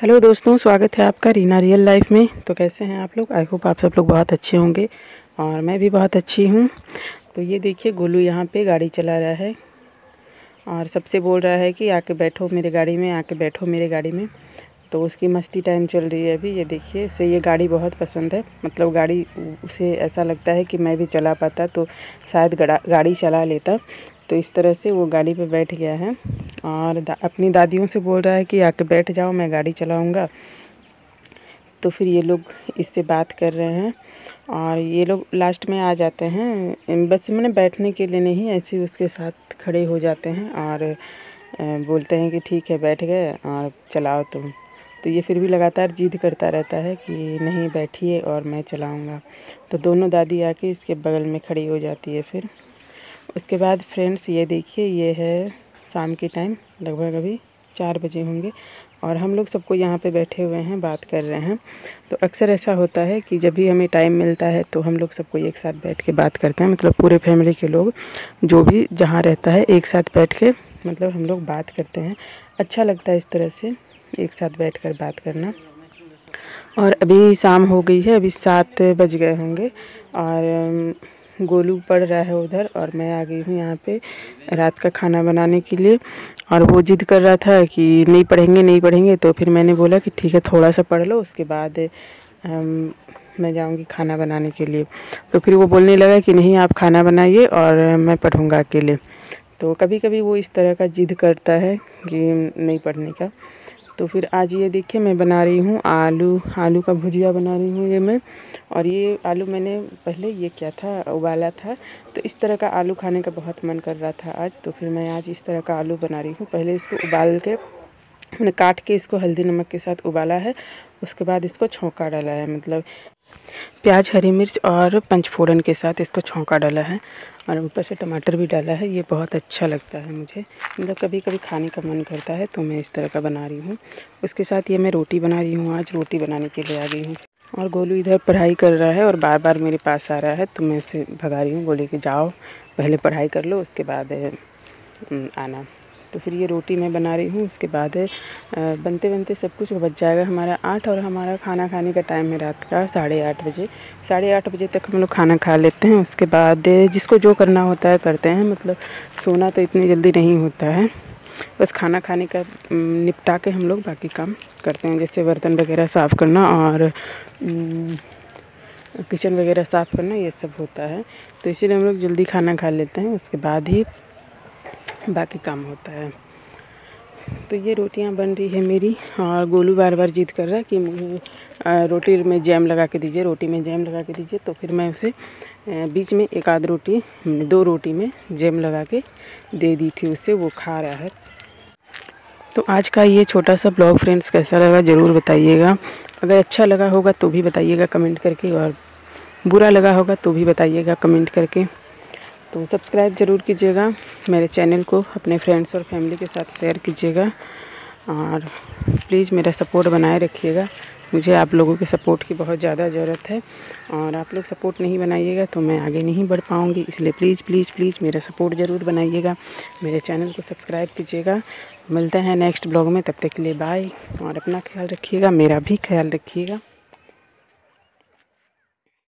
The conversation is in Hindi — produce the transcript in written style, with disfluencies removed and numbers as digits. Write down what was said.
हेलो दोस्तों, स्वागत है आपका रीना रियल लाइफ में। तो कैसे हैं आप लोग? आई होप आप सब लोग बहुत अच्छे होंगे और मैं भी बहुत अच्छी हूँ। तो ये देखिए, गोलू यहाँ पे गाड़ी चला रहा है और सबसे बोल रहा है कि आके बैठो मेरे गाड़ी में, आके बैठो मेरे गाड़ी में। तो उसकी मस्ती टाइम चल रही है अभी। ये देखिए, उसे ये गाड़ी बहुत पसंद है। मतलब गाड़ी उसे ऐसा लगता है कि मैं भी चला पाता तो शायद गाड़ी चला लेता। तो इस तरह से वो गाड़ी पे बैठ गया है और अपनी दादियों से बोल रहा है कि आके बैठ जाओ, मैं गाड़ी चलाऊँगा। तो फिर ये लोग इससे बात कर रहे हैं और ये लोग लास्ट में आ जाते हैं। बस मैंने बैठने के लिए नहीं, ऐसे ही उसके साथ खड़े हो जाते हैं और बोलते हैं कि ठीक है, बैठ गए और चलाओ तुम। तो ये फिर भी लगातार जिद करता रहता है कि नहीं, बैठिए और मैं चलाऊँगा। तो दोनों दादी आके इसके बगल में खड़ी हो जाती है। फिर उसके बाद फ्रेंड्स, ये देखिए, ये है शाम के टाइम, लगभग अभी 4 बजे होंगे और हम लोग सबको यहाँ पे बैठे हुए हैं, बात कर रहे हैं। तो अक्सर ऐसा होता है कि जब भी हमें टाइम मिलता है तो हम लोग सबको एक साथ बैठ के बात करते हैं। मतलब पूरे फैमिली के लोग जो भी जहाँ रहता है, एक साथ बैठ के मतलब हम लोग बात करते हैं। अच्छा लगता है इस तरह से एक साथ बैठ कर बात करना। और अभी शाम हो गई है, अभी 7 बज गए होंगे और गोलू पढ़ रहा है उधर और मैं आ गई हूँ यहाँ पे रात का खाना बनाने के लिए। और वो जिद कर रहा था कि नहीं पढ़ेंगे नहीं पढ़ेंगे। तो फिर मैंने बोला कि ठीक है, थोड़ा सा पढ़ लो, उसके बाद मैं जाऊँगी खाना बनाने के लिए। तो फिर वो बोलने लगा कि नहीं, आप खाना बनाइए और मैं पढ़ूँगा अकेले। तो कभी कभी वो इस तरह का जिद करता है कि नहीं पढ़ने का। तो फिर आज ये देखिए, मैं बना रही हूँ आलू का भुजिया बना रही हूँ ये मैं। और ये आलू मैंने पहले ये क्या था, उबाला था। तो इस तरह का आलू खाने का बहुत मन कर रहा था आज। तो फिर मैं आज इस तरह का आलू बना रही हूँ। पहले इसको उबाल के मैंने काट के इसको हल्दी नमक के साथ उबाला है। उसके बाद इसको छौंका डाला है, मतलब प्याज, हरी मिर्च और पंचफोड़न के साथ इसको छौंका डाला है और ऊपर से टमाटर भी डाला है। ये बहुत अच्छा लगता है मुझे, मतलब कभी कभी खाने का मन करता है तो मैं इस तरह का बना रही हूँ। उसके साथ ये मैं रोटी बना रही हूँ, आज रोटी बनाने के लिए आ गई हूँ। और गोलू इधर पढ़ाई कर रहा है और बार बार मेरे पास आ रहा है तो मैं उसे भगा रही हूँ, बोले कि जाओ पहले पढ़ाई कर लो, उसके बाद आना। तो फिर ये रोटी मैं बना रही हूँ। उसके बाद बनते बनते सब कुछ बच जाएगा हमारा 8 और हमारा खाना खाने का टाइम है रात का 8:30 बजे। 8:30 बजे तक हम लोग खाना खा लेते हैं। उसके बाद जिसको जो करना होता है करते हैं, मतलब सोना तो इतनी जल्दी नहीं होता है। बस खाना खाने का निपटा के हम लोग बाकी काम करते हैं, जैसे बर्तन वगैरह साफ़ करना और किचन वगैरह साफ़ करना, ये सब होता है। तो इसीलिए हम लोग जल्दी खाना खा लेते हैं, उसके बाद ही बाकी काम होता है। तो ये रोटियां बन रही है मेरी और गोलू बार बार जिद कर रहा है कि मुझे रोटी में जैम लगा के दीजिए, रोटी में जैम लगा के दीजिए। तो फिर मैं उसे बीच में एक आध रोटी, 2 रोटी में जैम लगा के दे दी थी उसे, वो खा रहा है। तो आज का ये छोटा सा ब्लॉग फ्रेंड्स कैसा लगा ज़रूर बताइएगा। अगर अच्छा लगा होगा तो भी बताइएगा कमेंट करके, और बुरा लगा होगा तो भी बताइएगा कमेंट करके। तो सब्सक्राइब ज़रूर कीजिएगा मेरे चैनल को, अपने फ्रेंड्स और फैमिली के साथ शेयर कीजिएगा और प्लीज़ मेरा सपोर्ट बनाए रखिएगा। मुझे आप लोगों के सपोर्ट की बहुत ज़्यादा ज़रूरत है और आप लोग सपोर्ट नहीं बनाइएगा तो मैं आगे नहीं बढ़ पाऊँगी। इसलिए प्लीज़ प्लीज़ प्लीज़ मेरा सपोर्ट ज़रूर बनाइएगा, मेरे चैनल को सब्सक्राइब कीजिएगा। मिलते हैं नेक्स्ट ब्लॉग में, तब तक के लिए बाय और अपना ख्याल रखिएगा, मेरा भी ख्याल रखिएगा।